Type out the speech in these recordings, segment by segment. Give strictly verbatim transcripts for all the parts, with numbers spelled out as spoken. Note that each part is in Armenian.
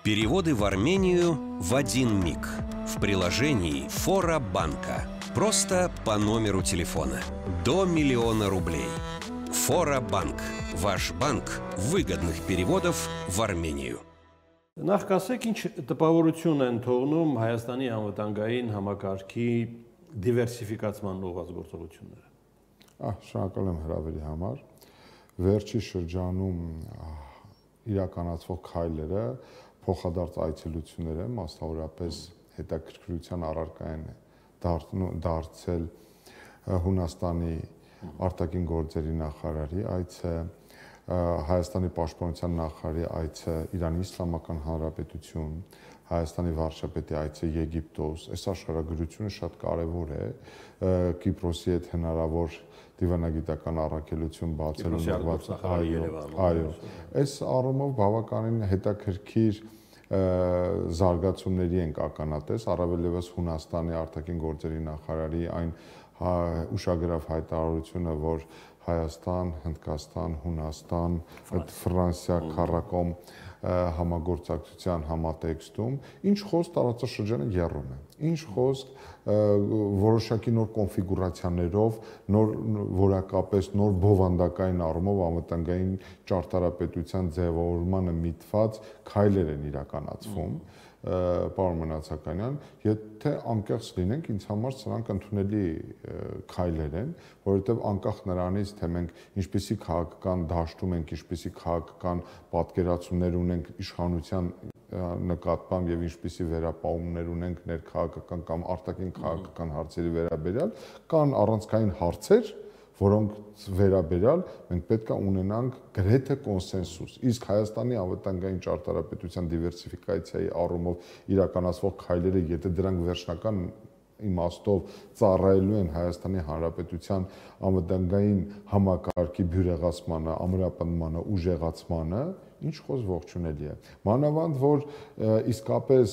Переводы в Армению в один миг. В приложении Фора банка. Просто по номеру телефона. До миллиона рублей. Фора банк. Ваш банк выгодных переводов в Армению. Նախկասեք ինչ տպավորություն են թողնում Հայաստանի անվտանգային համակարգի դիվերսիֆիկացման ուղղված գործողությունները։ Ահ, շնորհակալ եմ հրավերի համար։ Վերջի շրջանում իրականացվող քայլերը փոխադարձ այցելություններ են, մասնավորապես հետաքրքրության առարկա են դարձել Հունաստանի արտաքին գործերի նախարարի այցը, Հայաստանի պաշտպանության նախարարի այցը Իրանի Իսլամական Հանրապետություն, Հայաստանի վարչապետի այցը Եգիպտոս, այս աշխարհագրությունը շատ կարևոր է Կիպրոսի հետ հնարավոր դիվանագիտական առաքելություն բացելու ուղղված այո, այս առումով բավականին հետաքրքիր զարգացումների ենք ականատես, առավել ևս Հունաստանի արտաքին գործերի նախարարի այն ուշագրավ հայտարարությունը, որ Հայաստան, Հնդկաստան, Հունաստան, Ֆրանսիա, քառակողմ համագործակցության համատեքստում ինչ խոսք տարածաշրջանը եռում է, ինչ խոսք որոշակի նոր կոնֆիգուրացիաներով, նոր որակապես նոր բովանդակային առումով անվտանգային ճարտարապետության ձևավորմանը միտված քայլեր են իրականացվում, պարոն Մնացականյան, եթե անկեղծ լինենք, ինձ համար սրանք ընդունելի քայլեր են, որովհետև անկախ նրանից, թե մենք ինչպիսի քաղաքական դաշտում ենք, ինչպիսի քաղաքական պատկերացումներ ունենք իշխանության նկատմամբ եւ ինչպիսի վերապահումներ ունենք ներքաղաքական կամ արտաքին քաղաքական հարցերի վերաբերյալ, կան առանցքային հարցեր, որոնց վերաբերյալ մենք պետք է ունենանք գրեթե կոնսենսուս։ Իսկ Հայաստանի անվտանգային ճարտարապետության դիվերսիֆիկացիայի առումով իրականացվող քայլերը, եթե դրանք վերջնական իմաստով ծառայելու են Հայաստանի Հանրապետության անվտանգային համակարգի բյուրեղացմանը, ամրապնդմանը, ուժեղացմանը, ինչ խոս ողջունելի է։ Մանավանդ որ իսկապես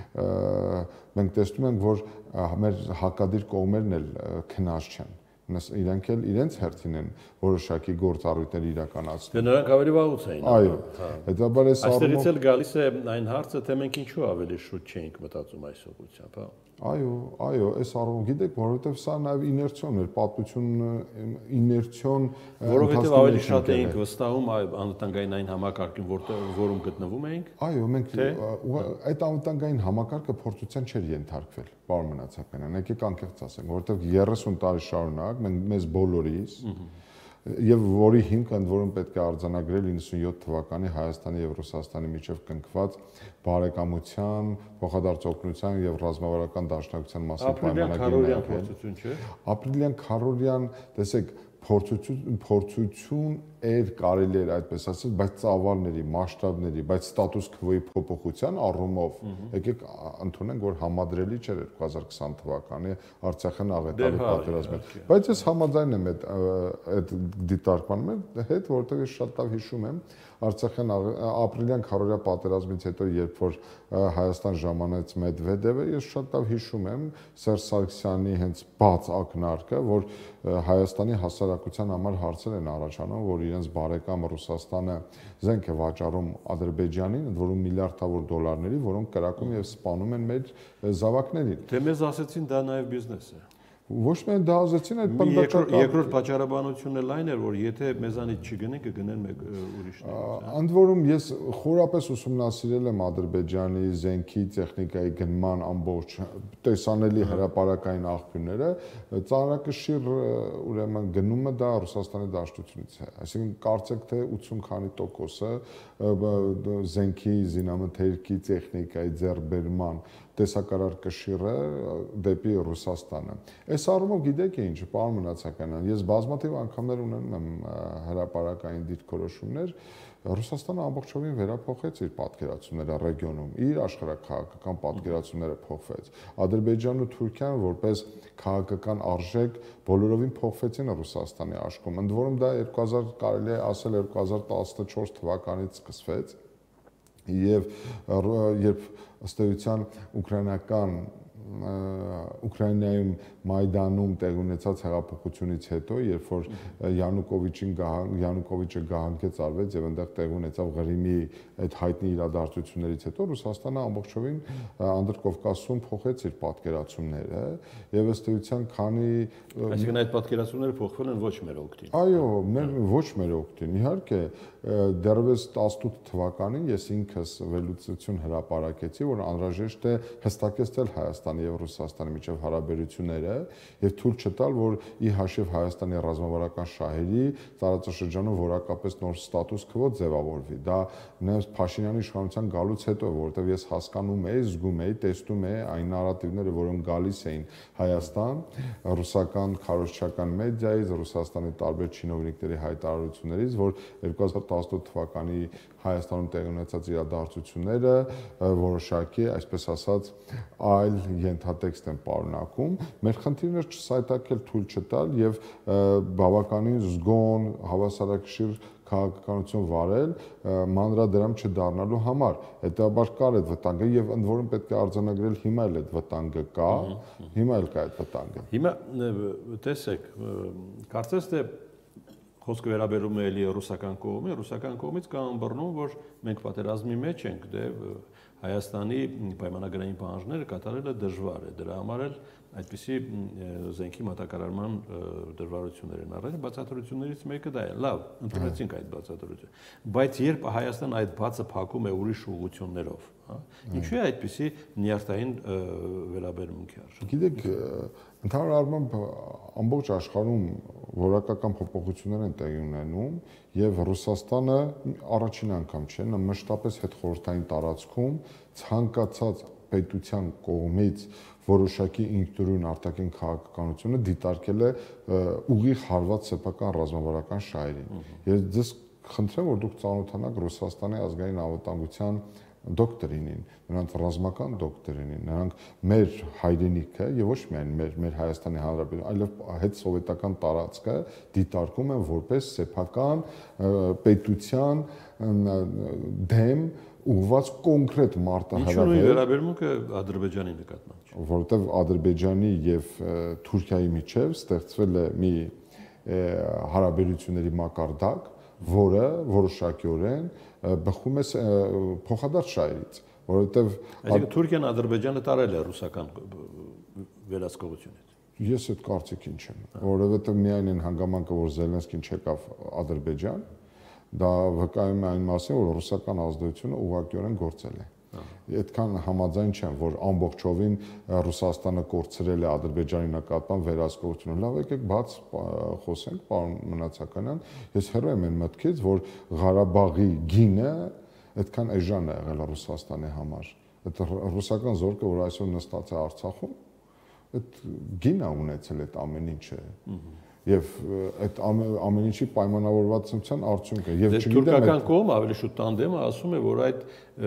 մենք տեսնում ենք, որ մեր հակադիր կողմերն էլ քնած չեն։ Իրանք էլ իրենց հերթին են որոշակի գործառույթներ իրականացնում։ Դե նրանք ավելի վաղուց էին։ Այո։ Հետաբար այս առումով այստեղից էլ գալիս է այն հարցը, թե մենք ինչու ավելի շուտ չէինք մտածում այս ուղղությամբ, հա։ Այո, այո, այս առումով գիտեք, որովհետև սա նաև իներցիոն էր, պատմությունը իներցիոն, որովհետև ավելի շատ էինք վստահում անվտանգային այն համակարգին, որում գտնվում էինք։ Այո, մենք այդ անվտանգային համակարգը փորձության չէր ենթարկվել, պարոն Մնացականյան, եկեք անկեղծ ասենք, որովհետև երեսուն տարի շարունակ մենք մեզ բոլորիս եւ որի հիմքը ընդ որում պետք է արձանագրել իննսունյոթ թվականի Հայաստանի եւ Ռուսաստանի միջև կնքված բարեկամության, փոխադարձ օգնության եւ ռազմավարական դաշնակցության մասին պայմանագրի։ Ապրիլյան քառորյան, տեսեք, փորձություն փորձություն էր կարելի էր այդպես ասել, բայց ծավալների, մասշտաբների, բայց ստատուս քվոյի փոփոխության առումով եկեք ընդունենք, որ համադրելի չէր երկու հազար քսան թվականի Արցախյան աղետալի պատերազմը։ Բայց ես համաձայն եմ այդ այդ դիտարկման հետ, որովհետև ես շատ լավ հիշում եմ Արցախյան ապրիլյան քառորյա պատերազմից հետո, երբ որ Հայաստան ժամանեց Մեդվեդևը, ես շատ լավ հիշում եմ Սերժ Սարգսյանի հենց բաց ակնարկը, որ Հայաստանի հասարակության համար հարցեր են առաջանում, որ իրենց բարեկամ Ռուսաստանը զենք է վաճառում Ադրբեջանին, ընդ որում միլիարդավոր դոլարների, որոնք կրակում եւ սպանում են մեր զավակներին։ Դե մեզ ասեցին դա նաեւ բիզնես է։ Ոչ միայն դա ասեցին, այդ բնդակը երկրորդ պատճառաբանությունը լայն էր, որ եթե մեզանից չգնեն, կգնեն մեկ ուրիշներ։ Ընդ որում ես խորապես ուսումնասիրել եմ Ադրբեջանի զենքի տեխնիկայի գնման ամբողջ տեսանելի հրապարակային աղբյուրները, ծանրակշիռ ուրեմն գնումը դա Ռուսաստանի դաշտությունից է։ Այսինքն կարծեք թե ութսուն քանի տոկոսը զենքի, զինամթերքի տեխնիկայի ձեռքբերման տեսակարար կշիռը դեպի Ռուսաստանը։ Այս առումով գիտեք ինչ, պարոն Մնացականյան, ես բազմաթիվ անգամներ ունենում եմ հրապարակային դիրքորոշումներ, Ռուսաստանը ամբողջովին վերափոխեց իր պատկերացումները ռեգիոնում, իր աշխարհաքաղաքական պատկերացումները փոխվեց։ Ադրբեջանն ու Թուրքիան որպես քաղաքական արժեք բոլորովին փոխվեցին Ռուսաստանի աշխում։ Ընդ որում դա երկու հազար կարելի է ասել երկու հազար տասնչորս թվականից սկսվեց եւ երբ ըստ էության ուկրաինական Ուկրաինայում Մայդանում տեղ ունեցած հեղափոխությունից հետո, երբ որ Յանուկովիչին Յանուկովիչը գահանքեց արվեց եւ այնտեղ տեղ ունեցավ Ղրիմի այդ հայտնի իրադարձություններից հետո Ռուսաստանը ամբողջովին Անդրկովկասում փոխեց իր պատկերացումները եւ ըստ էության քանի այսինքն այդ պատկերացումները փոխվել են ոչ մեր օգտին։ Այո, ոչ մեր օգտին։ Իհարկե, դեռևս տասնութ թվականին ես ինքս վերլուծություն հրապարակեցի, որ անհրաժեշտ է հստակեցնել Հայաստանի եւ Ռուսաստանի միջև հարաբերությունները եւ թույլ չտալ, որ ի հաշիվ Հայաստանի ռազմավարական շահերի տարածաշրջանում որակապես նոր ստատուս քվո ձևավորվի։ Դա նույնիսկ Փաշինյանի իշխանության գալուց հետո, որովհետեւ ես հասկանում էի, զգում էի, տեսնում էի այն նարատիվները, որոնք գալիս էին Հայաստան, ռուսական քարոզչական մեդիայից, Ռուսաստանի տարբեր չինովնիկների հայտարարություններից, որ երկու հազար տասնութ թվականի Հայաստանում տեղի ունեցած իրադարձությունները որոշակի, այսպես ասած, այլ ենթատեքստ են պարունակում։ Մեր խնդիրն է չսայթաքել, թույլ չտալ եւ բավականին զգոն, հավասարակշիռ քաղաքականություն վարել մանրադրամ չդառնալու համար։ Հետաբար կար այդ վտանգը եւ ընդ որում պետք է արձանագրել հիմա էլ այդ վտանգը կա, հիմա էլ կա այդ վտանգը։ Հիմա տեսեք, կարծես թե խոսքը վերաբերում է էլի ռուսական կողմի, ռուսական կողմից կա ըմբռնում, որ մենք պատերազմի մեջ ենք, դե Հայաստանի պայմանագրային պահանջները կատարելը դժվար է, դրա համար էլ այդպիսի զենքի մատակարարման դժվարություններ են առել, բացատրություններից մեկը դա է։ Լավ, ընդունեցինք այդ բացատրությունը, բայց երբ Հայաստան այդ բացը փակում է ուրիշ ուղղություններով, հա, ինչու է այդպիսի նյարդային վերաբերմունքի արժե։ Գիտեք, ընդհանուր առմամբ ամբողջ աշխարհում որակական փոփոխություններ են տեղի ունենում եւ Ռուսաստանը առաջին անգամ չէ, նա մշտապես հետխորհրդային տարածքում ցանկացած պետության կողմից որոշակի ինքնուրույն արտաքին քաղաքականությունը դիտարկել է ուղիղ հարված սեփական ռազմավարական շահերին։ Ես ձեզ խնդրեմ, որ դուք ծանոթանաք Ռուսաստանի ազգային անվտանգության դոկտրինին, նրանց ռազմական դոկտրինին, նրանք մեր հայրենիքը եւ ոչ միայն մեր մեր Հայաստանի Հանրապետություն, այլև հետ սովետական տարածքը դիտարկում են որպես սեփական պետության դեմ ուղղված կոնկրետ մարտահրավեր։ Ինչու՞ վերաբերմունքը Ադրբեջանի նկատմամբ չէ։ Որովհետև Ադրբեջանի եւ Թուրքիայի միջև ստեղծվել է մի հարաբերությունների մակարդակ, որը որոշակիորեն բխում է փոխադարձ շահերից, որովհետև այսինքն Թուրքիան Ադրբեջանը տարել է ռուսական վերահսկողությունից։ Ես այդ կարծիքին չեմ, որովհետև միայն այն հանգամանքը, որ Զելենսկին չեկավ Ադրբեջան, դա վկայում է այն մասին, որ ռուսական ազդեցությունը ուղղակիորեն գործել է։ Այդքան համաձայն չեմ, որ ամբողջովին Ռուսաստանը կորցրել է Ադրբեջանի նկատմամբ վերահսկողությունը։ Լավ, եկեք բաց խոսենք, պարոն Մնացականյան, ես հեռու եմ այն մտքից, որ Ղարաբաղի գինը այդքան էժան է եղել Ռուսաստանի համար։ Այդ ռուսական զորքը, որ այսօր նստած է Արցախում, այդ գինը ունեցել այդ ամեն ինչը։ Եվ այդ ամեն ինչի պայմանավորվածության արդյունքը եւ չգիտեմ թուրքական կողմը ավելի շուտ տանդեմը ասում է, որ այդ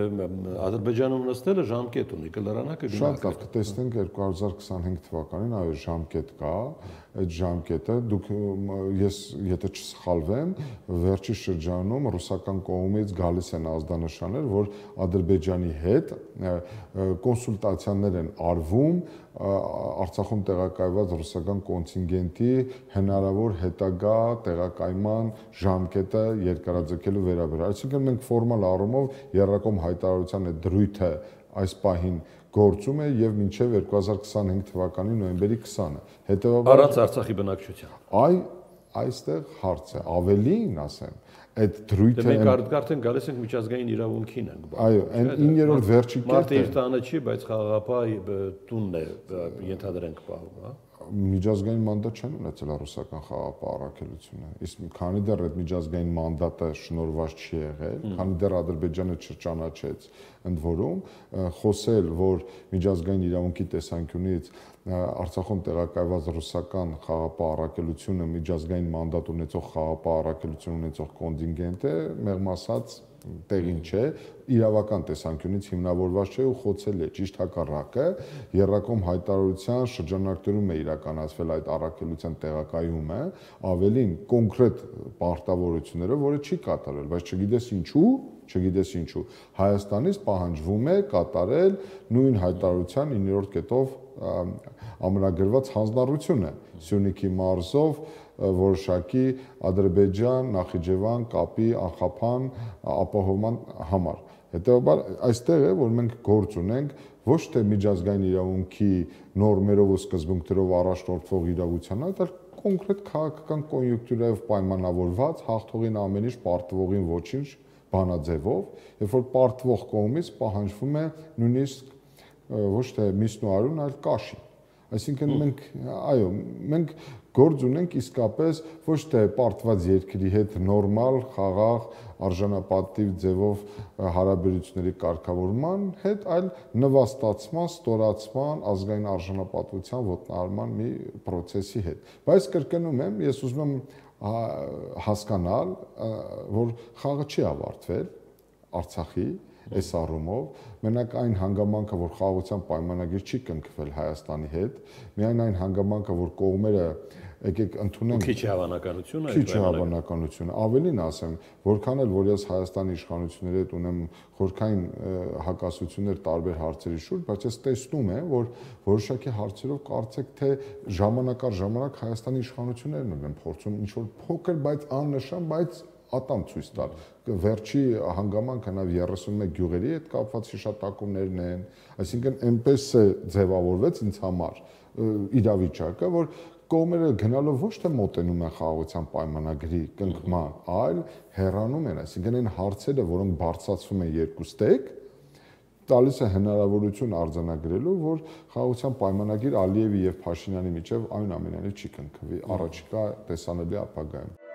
Ադրբեջանում նստելը ժամկետ ունի, կլրանա կգնա։ Շատ լավ, կտեսնենք երկու հազար քսանհինգ թվականին, այո, ժամկետ կա, այդ ժամկետը դուք ես եթե չսխալվեմ, վերջի շրջանում ռուսական կողմից գալիս են ազդանշաններ, որ Ադրբեջանի հետ կոնսուլտացիաներ են արվում Արցախում տեղակայված ռուսական կոնտինգենտի հնարավոր հետագա տեղակայման ժամկետը երկարաձգելու վերաբերյալ։ Այսինքն մենք ֆորմալ առումով եռակողմ հայտարարության այդ դրույթը այս պահին գործում է եւ մինչեւ երկու հազար քսանհինգ թվականի նոյեմբերի քսանը։ Հետեւաբար առանց Արցախի բնակչության։ Այ այստեղ հարց է, ավելին ասեմ, այդ դրույթը մենք արդեն գալիս ենք միջազգային իրավունքին ենք։ Այո, այն իններորդ վերջի կետը։ Մարդը իր տանը չի, բայց խաղաղապահ տունն է ենթադրենք պահում, հա։ Միջազգային մանդատ չեն ունեցել ռուսական խաղաղապահ առաքելությունը։ Իսկ քանի դեռ այդ միջազգային մանդատը շնորհված չի եղել, քանի դեռ Ադրբեջանը չճանաչեց, ընդ որում խոսել, որ միջազգային իրավունքի տեսանկյունից Արցախում տեղակայված ռուսական խաղաղապահ առաքելությունը միջազգային մանդատ ունեցող խաղաղապահ առաքելություն ունեցող կոնտինգենտ է, մեղմ ասած տեղին չէ, իրավական տեսանկյունից հիմնավորված չէ ու խոցել է, ճիշտ հակառակը, եռակողմ հայտարարության շրջանակներում է իրականացվել այդ առաքելության տեղակայումը, ավելին կոնկրետ պարտավորություններով, որը չի կատարվել, բայց չգիտես ինչու, չգիտես ինչու։ Հայաստանից պահանջվում է կատարել նույն հայտարարության իններորդ կետով ամրագրված հանձնառությունը Սյունիքի մարզով որոշակի Ադրբեջան, Նախիջևան կապի անխափան ապահովման համար։ Հետևաբար այստեղ է, որ մենք գործ ունենք ոչ թե միջազգային իրավունքի նորմերով ու սկզբունքներով առաջնորդվող իրավության, այլ կոնկրետ քաղաքական կոնյունկտուրայով պայմանավորված հաղթողին ամեն ինչ, պարտվողին ոչինչ բանաձևով, երբ որ պարտվող կողմից պահանջվում է նույնիսկ ոչ թե միսն ու արյուն, այլ կաշի։ Այսինքն մենք, այո, մենք գործ ունենք իսկապես ոչ թե պարտված երկրի հետ նորմալ, խաղաղ, արժանապատիվ ձևով հարաբերությունների կարգավորման հետ, այլ նվաստացման, ստորացման, ազգային արժանապատվության ոտնահարման մի process-ի հետ։ Բայց կրկնում եմ, ես ուզում եմ հասկանալ, որ խաղը չի ավարտվել Արցախի այս առումով, մենակ այն հանգամանքը, որ խաղաղության պայմանագիր չի կնքվել Հայաստանի հետ, միայն այն հանգամանքը, որ կողմերը եկեք ընդունենք քիչ հավանականություն է, քիչ հավանականություն, ավելին ասեմ, որքան էլ որ ես Հայաստանի իշխանությունների հետ ունեմ խորքային հակասություններ տարբեր հարցերի շուրջ, բայց ես տեսնում եմ, որ որոշակի հարցերով կարծեք թե ժամանակ առ ժամանակ Հայաստանի իշխանություններն են փորձում ինչ-որ փոքր, բայց աննշան, բայց ատամ ցույց տալ։ Վերջի հանգամանքը նաև երեսունմեկ գյուղերի հետ կապված հիշատակումներն են, այսինքն այնպես է ձևավորվեց ինձ համար իրավիճակը, որ կողմերը գնալով ոչ թե մոտենում են խաղաղության պայմանագրի կնքման, այլ հեռանում են, այսինքն այն հարցերը, որոնք բարձրացվում են երկուստեք, տալիս է հնարավորություն արձանագրելու, որ խաղաղության պայմանագիր Ալիևի եւ Փաշինյանի միջև այն ամենայնիվ չի կնքվի առաջիկա տեսանելի ապագայում։